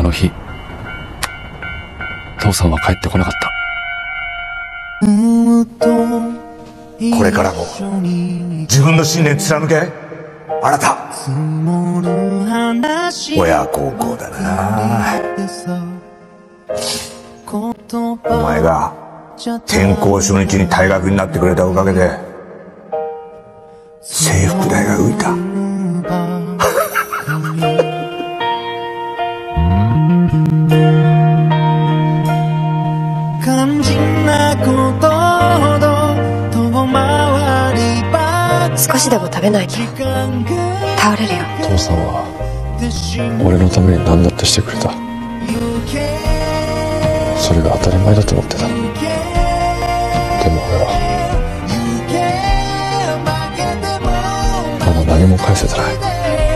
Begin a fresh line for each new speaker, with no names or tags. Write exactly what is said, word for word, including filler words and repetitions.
の日、父さんは帰ってこなかった。
これからも自分の信念貫け。あなた親孝行だな。お前が転校初日に退学になってくれたおかげで制服代が浮いた。
肝心なことほど遠回りばっか。
少しでも食べないと倒れるよ。
父さんは俺のために何だってしてくれた。それが当たり前だと思ってた。でも俺はまだ何も返せてない。